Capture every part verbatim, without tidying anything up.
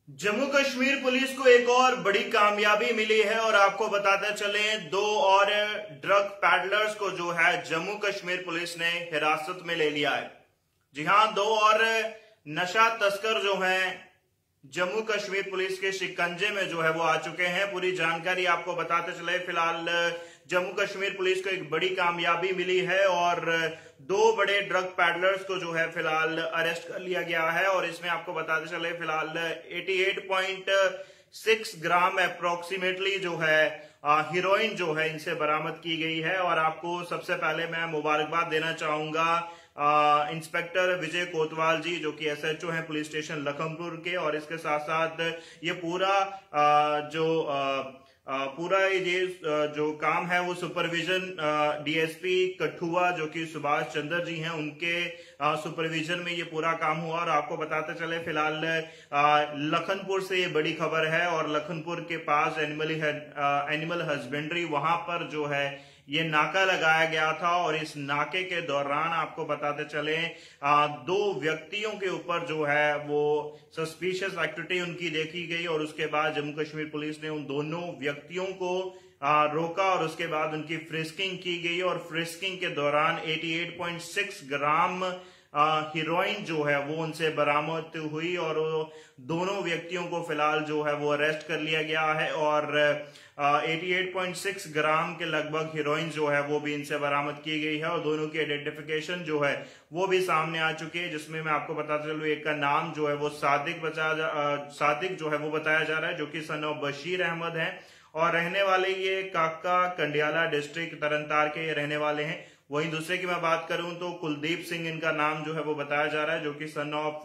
Jammu Kashmir police को एक और बड़ी कामयाबी मिली है और आपको बताते चले दो और ड्रग पैडलर्स को जो है जम्मू कश्मीर पुलिस ने हिरासत में ले लिया है। जी हां, दो और नशा तस्कर जो हैं जम्मू कश्मीर पुलिस के शिकंजे में जो है वो आ चुके हैं। पूरी जानकारी आपको बताते चले। फिलहाल जम्मू कश्मीर पुलिस को एक बड़ी कामयाबी मिली है और दो बड़े ड्रग पैडलर्स को जो है फिलहाल अरेस्ट कर लिया गया है। और इसमें आपको बताते चले फिलहाल अठासी पॉइंट छह ग्राम अप्रोक्सीमेटली जो है हीरोइन जो है इनसे बरामद की गई है। और आपको सबसे पहले मैं मुबारकबाद देना चाहूंगा आ, इंस्पेक्टर विजय कोतवाल जी, जो कि एसएचओ हैं पुलिस स्टेशन लखनपुर के। और इसके साथ साथ ये पूरा आ, जो आ, आ, पूरा ये जो काम है वो सुपरविजन डीएसपी कठुआ जो कि सुभाष चंद्र जी हैं उनके आ, सुपरविजन में ये पूरा काम हुआ। और आपको बताते चले फिलहाल लखनपुर से ये बड़ी खबर है और लखनपुर के पास एनिमल एनिमल हस्बेंड्री वहां पर जो है ये नाका लगाया गया था। और इस नाके के दौरान आपको बताते चले आ, दो व्यक्तियों के ऊपर जो है वो सस्पिशियस एक्टिविटी उनकी देखी गई। और उसके बाद जम्मू कश्मीर पुलिस ने उन दोनों व्यक्तियों को आ, रोका और उसके बाद उनकी फ्रिस्किंग की गई। और फ्रिस्किंग के दौरान अठासी पॉइंट छह ग्राम हीरोइन जो है वो उनसे बरामद हुई और दोनों व्यक्तियों को फिलहाल जो है वो अरेस्ट कर लिया गया है। और अठासी पॉइंट छह ग्राम के लगभग हीरोइन जो है वो भी इनसे बरामद की गई है। और दोनों की आइडेंटिफिकेशन जो है वो भी सामने आ चुकी है, जिसमें मैं आपको बता चलूं एक का नाम जो है वो सादिक बचा सादिक जो है वो बताया जा रहा है, जो कि सन ऑफ बशीर अहमद है और रहने वाले ये काका कंडियाला डिस्ट्रिक्ट तरनतार के रहने वाले हैं। वहीं दूसरे की मैं बात करूं तो कुलदीप सिंह इनका नाम जो है वो बताया जा रहा है, जो कि सन ऑफ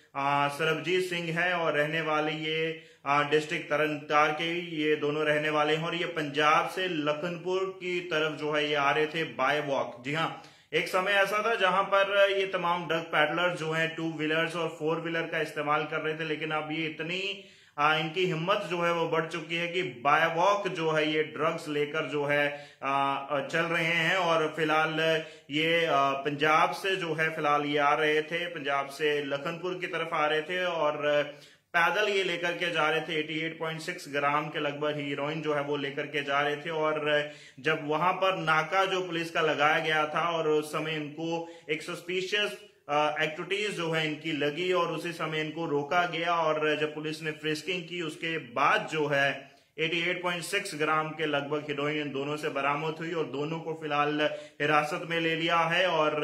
सरबजीत सिंह है और रहने वाले ये डिस्ट्रिक्ट तरनतार के ये दोनों रहने वाले हैं। और ये पंजाब से लखनपुर की तरफ जो है ये आ रहे थे बाय वॉक। जी हाँ, एक समय ऐसा था जहां पर ये तमाम ड्रग पैडलर जो हैं टू व्हीलर्स और फोर व्हीलर का इस्तेमाल कर रहे थे, लेकिन अब ये इतनी आ, इनकी हिम्मत जो है वो बढ़ चुकी है कि बाय वॉक जो है ये ड्रग्स लेकर जो है आ, चल रहे हैं। और फिलहाल ये आ, पंजाब से जो है फिलहाल ये आ रहे थे, पंजाब से लखनपुर की तरफ आ रहे थे और पैदल ये लेकर के जा रहे थे। अठासी पॉइंट छह ग्राम के लगभग हीरोइन जो है वो लेकर के जा रहे थे। और जब वहां पर नाका जो पुलिस का लगाया गया था और उस समय इनको एक सस्पिशियस एक्टिविटीज जो है इनकी लगी और उसी समय इनको रोका गया। और जब पुलिस ने फ्रिस्किंग की उसके बाद जो है अठासी पॉइंट छह ग्राम के लगभग हीरोइन इन दोनों से बरामद हुई और दोनों को फिलहाल हिरासत में ले लिया है और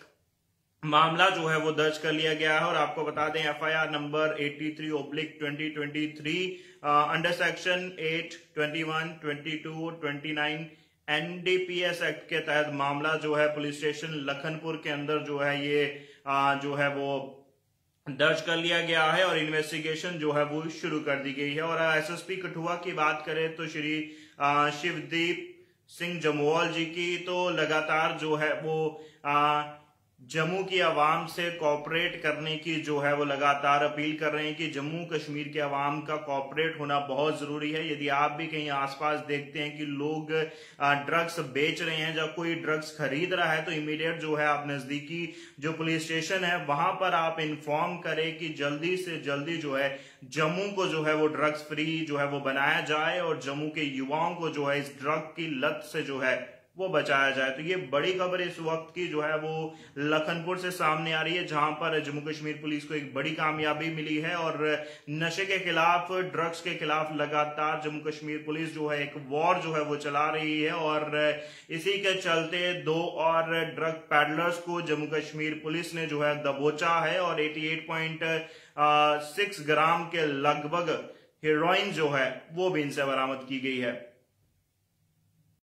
मामला जो है वो दर्ज कर लिया गया है। और आपको बता दें एफआईआर नंबर तिरासी oblique twenty twenty three under section eight twenty one twenty two twenty nine NDPS act के तहत मामला जो है पुलिस स्टेशन लखनपुर के अंदर जो है ये आ, जो है वो दर्ज कर लिया गया है और इन्वेस्टिगेशन जो है वो शुरू कर दी गई है। और एसएसपी कठुआ की बात करें तो श्री आ, शिवदीप सिंह जमवाल जी की तो लगातार जो है वो आ, जम्मू की आवाम से कोऑपरेट करने की जो है वो लगातार अपील कर रहे हैं कि जम्मू कश्मीर के आवाम का कोऑपरेट होना बहुत जरूरी है। यदि आप भी कहीं आसपास देखते हैं कि लोग ड्रग्स बेच रहे हैं, जब कोई ड्रग्स खरीद रहा है तो इमीडिएट जो है आप नजदीकी जो पुलिस स्टेशन है वहां पर आप इन्फॉर्म करें कि जल्दी से जल्दी जो है जम्मू को जो है वो ड्रग्स फ्री जो है वो बनाया जाए और जम्मू के युवाओं को जो है इस ड्रग की लत से जो है वो बचाया जाए। तो ये बड़ी खबर इस वक्त की जो है वो लखनपुर से सामने आ रही है, जहां पर जम्मू कश्मीर पुलिस को एक बड़ी कामयाबी मिली है और नशे के खिलाफ, ड्रग्स के खिलाफ लगातार जम्मू कश्मीर पुलिस जो है एक वॉर जो है वो चला रही है। और इसी के चलते दो और ड्रग पैडलर्स को जम्मू कश्मीर पुलिस ने जो है दबोचा है और अठासी पॉइंट छह ग्राम के लगभग हीरोइन जो है वो भी इनसे बरामद की गई है।